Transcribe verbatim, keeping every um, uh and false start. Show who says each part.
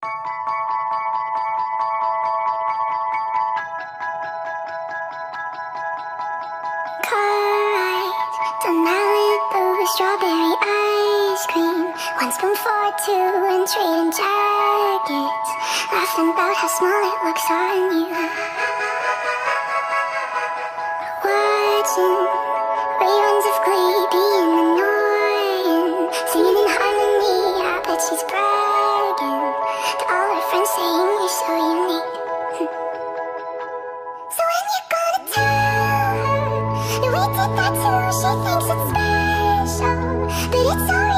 Speaker 1: Strawberry ice cream, one spoon for two, and trading jackets, laughing about how small it looks on you. Watching reruns of Glee, being annoying, singing in harmony. I bet she's bragging to all her friends, saying you're so unique. So when you gonna tell her that we did that too? She thinks it's special, but it's alright.